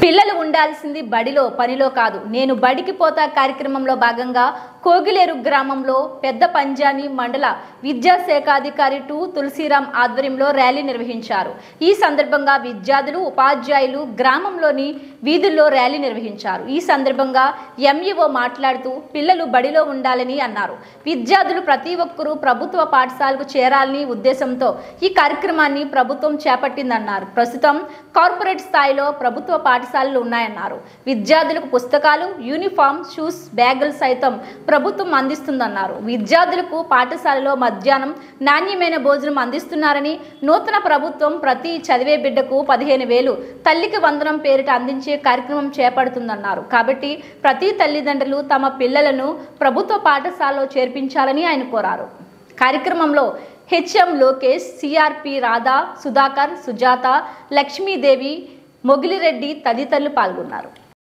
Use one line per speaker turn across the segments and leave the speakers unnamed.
పిల్లలు ఉండాల్సింది బడిలో పనిలో కాదు. నేను బడికి పోతా కార్యక్రమంలో భాగంగా కోగిలేరు గ్రామంలో పెద్ద పంజాని మండల విద్యాశాఖాధికారి టు తులసిరామ్ ఆధ్వర్యంలో ర్యాలీ నిర్వహించారు. ఈ సందర్భంగా విద్యార్థులు, ఉపాధ్యాయులు గ్రామంలోని వీధుల్లో ర్యాలీ నిర్వహించారు. ఈ సందర్భంగా ఎంఈఓ మాట్లాడుతూ పిల్లలు బడిలో ఉండాలని అన్నారు. విద్యార్థులు ప్రతి ఒక్కరూ ప్రభుత్వ పాఠశాలకు చేరాలని ఉద్దేశంతో ఈ కార్యక్రమాన్ని ప్రభుత్వం చేపట్టిందన్నారు. ప్రస్తుతం కార్పొరేట్ స్థాయిలో ప్రభుత్వ పాఠశాలలు ఉన్నాయన్నారు. విద్యార్థులకు పుస్తకాలు, యూనిఫామ్, షూస్, బ్యాగులు సైతం ప్రభుత్వం అందిస్తుందన్నారు. విద్యార్థులకు పాఠశాలలో మధ్యాహ్నం నాణ్యమైన భోజనం అందిస్తున్నారని, నూతన ప్రభుత్వం ప్రతి చదివే బిడ్డకు 15,000 తల్లికి వందనం పేరిట అందించే కార్యక్రమం చేపడుతుందన్నారు. కాబట్టి ప్రతి తల్లిదండ్రులు తమ పిల్లలను ప్రభుత్వ పాఠశాలలో చేర్పించాలని ఆయన కోరారు. కార్యక్రమంలో హెచ్ఎం లోకేష్, సిఆర్పి రాధా, సుధాకర్, సుజాత, లక్ష్మీదేవి, మొగిలిరెడ్డి తదితరులు పాల్గొన్నారు.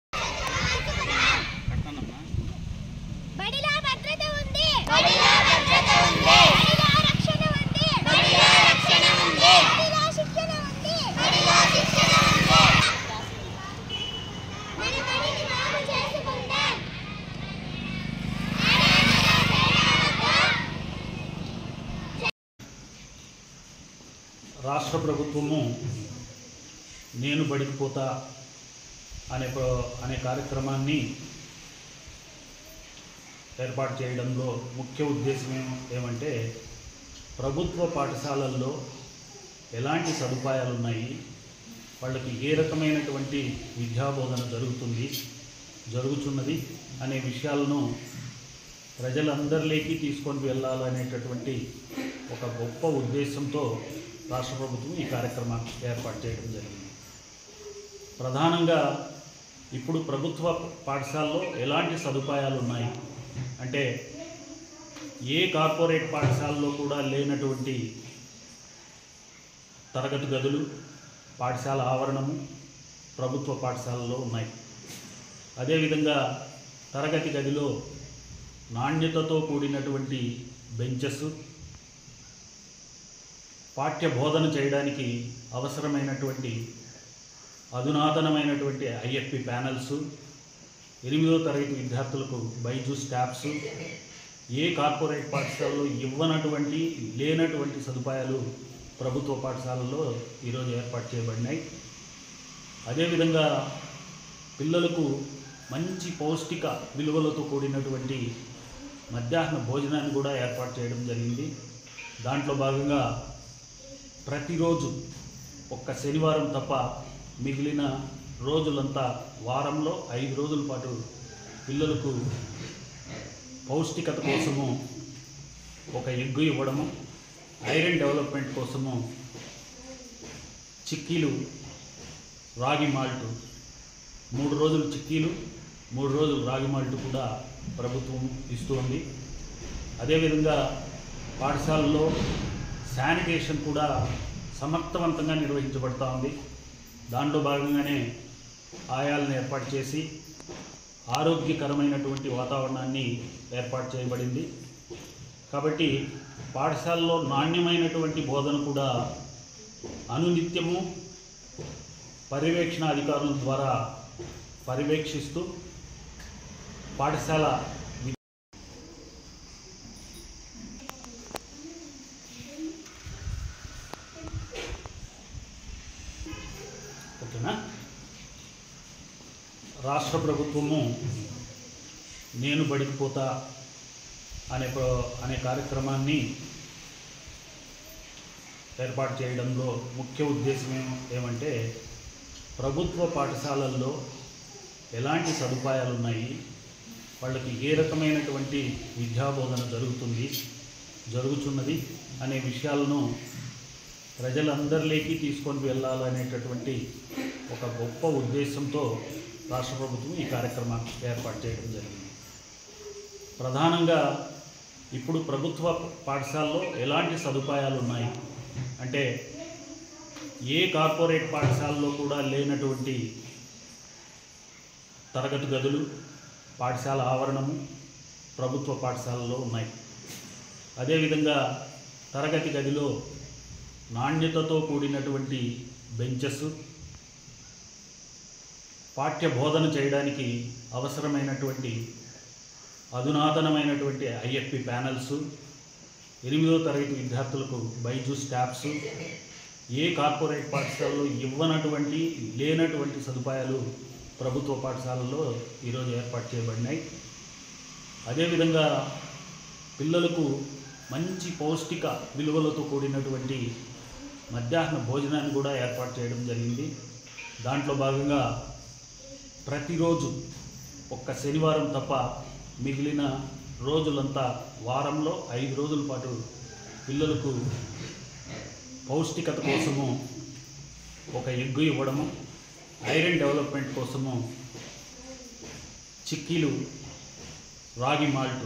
రాష్ట్ర ప్రభుత్వము నేను బడికి పోతా అనే కార్యక్రమాన్ని ఏర్పాటు చేయడంలో ముఖ్య ఉద్దేశం ఏమంటే ప్రభుత్వ పాఠశాలల్లో ఎలాంటి సదుపాయాలు ఉన్నాయి, వాళ్ళకి ఏ రకమైనటువంటి విద్యాబోధన జరుగుతున్నది అనే విషయాలను ప్రజలందరిలోకి తీసుకొని వెళ్ళాలనేటటువంటి ఒక గొప్ప ఉద్దేశంతో రాష్ట్ర ప్రభుత్వం ఈ కార్యక్రమాన్ని ఏర్పాటు చేయడం జరిగింది. ప్రధానంగా ఇప్పుడు ప్రభుత్వ పాఠశాలలో ఎలాంటి సదుపాయాలు ఉన్నాయి అంటే ఏ కార్పొరేట్ పాఠశాలలో కూడా లేనటువంటి తరగతి గదులు, పాఠశాల ఆవరణము ప్రభుత్వ పాఠశాలలో ఉన్నాయి. అదేవిధంగా తరగతి గదిలో నాణ్యతతో కూడినటువంటి బెంచెస్, పాఠ్య బోధన చేయడానికి అవసరమైనటువంటి అధునాతనమైనటువంటి ఐఎఫ్పి ప్యానల్స్, 8వ తరగతి విద్యార్థులకు బైజూస్ ట్యాబ్స్, ఏ కార్పొరేట్ పాఠశాలలో లేనటువంటి సదుపాయాలు ప్రభుత్వ పాఠశాలల్లో ఈరోజు ఏర్పాటు చేయబడినాయి. అదేవిధంగా పిల్లలకు మంచి పౌష్టిక విలువలతో కూడినటువంటి మధ్యాహ్న భోజనాన్ని కూడా ఏర్పాటు చేయడం జరిగింది. దాంట్లో భాగంగా ప్రతిరోజు ఒక్క శనివారం తప్ప మిగిలిన రోజులంతా వారంలో 5 రోజుల పాటు పిల్లలకు పౌష్టికత కోసము ఒక ఎగ్గు ఇవ్వడము, ఐరన్ డెవలప్మెంట్ కోసము చిక్కీలు, రాగి మాల్ట్, 3 రోజులు చిక్కీలు, 3 రోజులు రాగి మాల్ట్ కూడా ప్రభుత్వం ఇస్తుంది. అదేవిధంగా పాఠశాలలో శానిటేషన్ కూడా సమర్థవంతంగా నిర్వహించబడుతూ ఉంది. దాంట్లో భాగంగానే ఆయాలను ఏర్పాటు చేసి ఆరోగ్యకరమైనటువంటి వాతావరణాన్ని ఏర్పాటు చేయబడింది. కాబట్టి పాఠశాలలో నాణ్యమైనటువంటి బోధన కూడా అనునిత్యము పర్యవేక్షణ అధికారుల ద్వారా పర్యవేక్షిస్తూ పాఠశాల రాష్ట్ర ప్రభుత్వము నేను బడికి పోతా అనే కార్యక్రమాన్ని ఏర్పాటు చేయడంలో ముఖ్య ఉద్దేశం ఏమంటే ప్రభుత్వ పాఠశాలల్లో ఎలాంటి సదుపాయాలు ఉన్నాయి, వాళ్ళకి ఏ రకమైనటువంటి విద్యాబోధన జరుగుతున్నది అనే విషయాలను ప్రజలందరిలోకి తీసుకొని వెళ్ళాలనేటటువంటి ఒక గొప్ప ఉద్దేశంతో రాష్ట్ర ప్రభుత్వం ఈ కార్యక్రమాన్ని ఏర్పాటు చేయడం జరిగింది. ప్రధానంగా ఇప్పుడు ప్రభుత్వ పాఠశాలలో ఎలాంటి సదుపాయాలు ఉన్నాయి అంటే ఏ కార్పొరేట్ పాఠశాలలో కూడా లేనటువంటి తరగతి గదులు, పాఠశాల ఆవరణము ప్రభుత్వ పాఠశాలలో ఉన్నాయి. అదేవిధంగా తరగతి గదిలో నాణ్యతతో కూడినటువంటి బెంచెస్, పాఠ్య బోధన చేయడానికి అవసరమైనటువంటి అధునాతనమైనటువంటి ఐఎఫ్పి ప్యానల్స్, 8వ తరగతి విద్యార్థులకు బైజూస్ ట్యాబ్స్, ఏ కార్పొరేట్ పాఠశాలలో ఇవ్వనటువంటి లేనటువంటి సదుపాయాలు ప్రభుత్వ పాఠశాలల్లో ఈరోజు ఏర్పాటు చేయబడినాయి. అదేవిధంగా పిల్లలకు మంచి పౌష్టిక విలువలతో కూడినటువంటి మధ్యాహ్న భోజనాన్ని కూడా ఏర్పాటు చేయడం జరిగింది. దాంట్లో భాగంగా ప్రతిరోజు ఒక్క శనివారం తప్ప మిగిలిన రోజులంతా వారంలో 5 రోజుల పాటు పిల్లలకు పౌష్టికత కోసము ఒక ఎగ్గు ఇవ్వడము, ఐరన్ డెవలప్మెంట్ కోసము చిక్కీలు, రాగి మాల్ట్,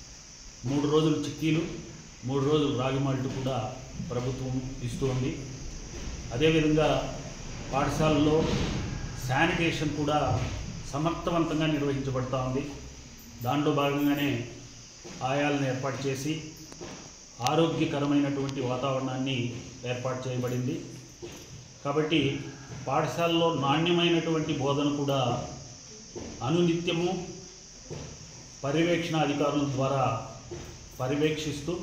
3 రోజులు చిక్కీలు, 3 రోజులు రాగి మాల్ట్ కూడా ప్రభుత్వం ఇస్తుంది. అదేవిధంగా పాఠశాలలో శానిటేషన్ కూడా సమర్థవంతంగా నిర్వహించబడుతూ ఉంది. దాంట్లో భాగంగానే ఆయాలను ఏర్పాటు చేసి ఆరోగ్యకరమైనటువంటి వాతావరణాన్ని ఏర్పాటు చేయబడింది. కాబట్టి పాఠశాలలో నాణ్యమైనటువంటి బోధన కూడా అనునిత్యము పర్యవేక్షణ అధికారుల ద్వారా పర్యవేక్షిస్తూ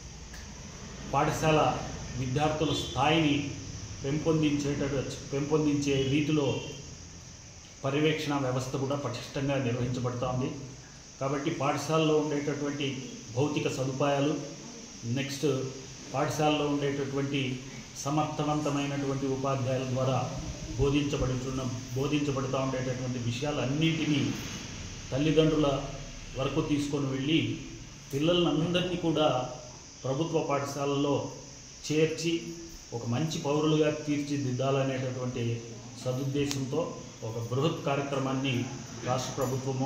పాఠశాల విద్యార్థుల స్థాయిని పెంపొందించే రీతిలో పర్యవేక్షణ వ్యవస్థ కూడా పటిష్టంగా నిర్వహించబడుతోంది. కాబట్టి పాఠశాలలో ఉండేటటువంటి భౌతిక సదుపాయాలు, నెక్స్ట్ పాఠశాలలో ఉండేటటువంటి సమర్థవంతమైనటువంటి ఉపాధ్యాయుల ద్వారా బోధించబడుతూ ఉండేటటువంటి విషయాలన్నింటినీ తల్లిదండ్రుల వరకు తీసుకొని వెళ్ళి పిల్లలందరినీ కూడా ప్రభుత్వ పాఠశాలలో చేర్చి ఒక మంచి పౌరులుగా తీర్చిదిద్దాలనేటటువంటి సదుద్దేశంతో ఒక బృహత్ కార్యక్రమాన్ని రాష్ట్ర ప్రభుత్వము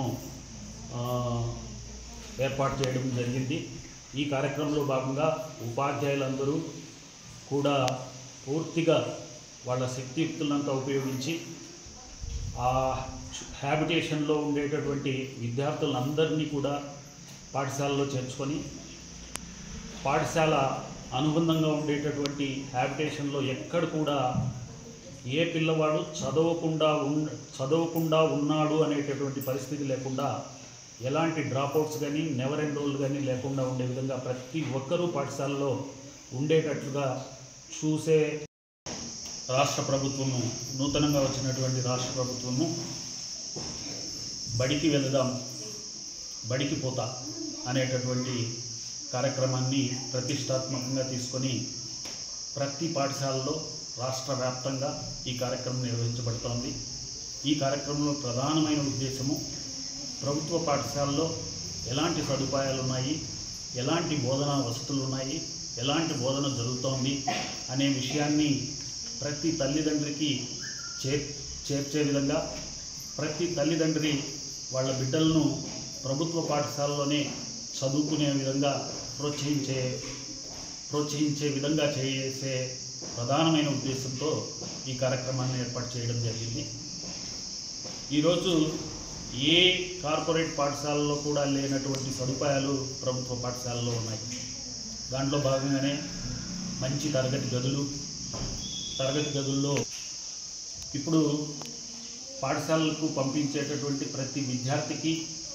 ఏర్పాటు చేయడం జరిగింది. ఈ కార్యక్రమంలో భాగంగా ఉపాధ్యాయులందరూ కూడా పూర్తిగా వాళ్ళ శక్తియుక్తులంతా ఉపయోగించి ఆ హ్యాబిటేషన్లో ఉండేటటువంటి విద్యార్థులందరినీ కూడా పాఠశాలలో చేర్చుకొని పాఠశాల అనుబంధంగా ఉండేటటువంటి హ్యాబిటేషన్లో ఎక్కడ కూడా ఏ పిల్లవాడు చదవకుండా ఉన్నాడు అనేటటువంటి పరిస్థితి లేకుండా, ఎలాంటి డ్రాప్అవుట్స్ కానీ నెవర్ ఎన్రోల్డ్ కానీ లేకుండా ఉండే విధంగా ప్రతి ఒక్కరూ పాఠశాలలో ఉండేటట్లుగా చూసే రాష్ట్ర ప్రభుత్వము, నూతనంగా వచ్చినటువంటి రాష్ట్ర ప్రభుత్వము బడికి వెళదాం బడికి పోతా అనేటటువంటి కార్యక్రమాన్ని ప్రతిష్టాత్మకంగా తీసుకొని ప్రతి పాఠశాలలో రాష్ట్ర వ్యాప్తంగా ఈ కార్యక్రమం నిర్వహించబడుతోంది. ఈ కార్యక్రమంలో ప్రధానమైన ఉద్దేశము ప్రభుత్వ పాఠశాలలో ఎలాంటి సదుపాయాలు ఉన్నాయి, ఎలాంటి బోధనా వసతులు ఉన్నాయి, ఎలాంటి బోధన జరుగుతోంది అనే విషయాన్ని ప్రతి తల్లిదండ్రికి చేర్చే విధంగా, ప్రతి తల్లిదండ్రి వాళ్ళ బిడ్డలను ప్రభుత్వ పాఠశాలలోనే చదువుకునే విధంగా ప్రోత్సహించే విధంగా చేసే ప్రధానమైన ఉద్దేశంతో ఈ కార్యక్రమాన్ని ఏర్పాటు చేయడం జరిగింది. ఈరోజు ఏ కార్పొరేట్ పాఠశాలలో కూడా లేనటువంటి సదుపాయాలు ప్రభుత్వ పాఠశాలలో ఉన్నాయి. దాంట్లో భాగంగానే మంచి తరగతి గదుల్లో ఇప్పుడు పాఠశాలలకు పంపించేటటువంటి ప్రతి విద్యార్థికి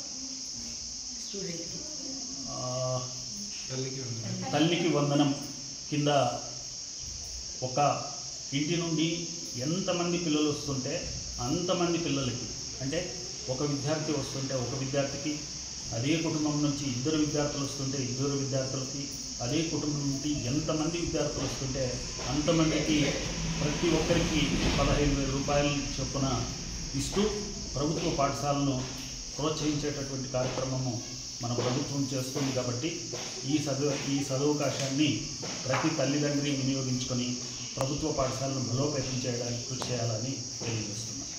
తల్లికి వందనం కింద ఒక ఇంటి నుండి ఎంతమంది పిల్లలు వస్తుంటే అంతమంది పిల్లలకి, అంటే ఒక విద్యార్థి వస్తుంటే ఒక విద్యార్థికి, అదే కుటుంబం నుంచి 2 విద్యార్థులు వస్తుంటే 2 విద్యార్థులకి, అదే కుటుంబం నుండి ఎంతమంది విద్యార్థులు వస్తుంటే అంతమందికి ప్రతి ఒక్కరికి 15,000 రూపాయలు చొప్పున ఇస్తూ ప్రభుత్వ పాఠశాలను ప్రోత్సహించేటటువంటి కార్యక్రమము మన ప్రభుత్వం చేస్తుంది. కాబట్టి ఈ సదవకాశాన్ని ప్రతి తల్లిదండ్రి వినియోగించుకొని ప్రభుత్వ పాఠశాలను బలోపేతం చేయడానికి కృషి చేయాలని తెలియజేస్తుంది.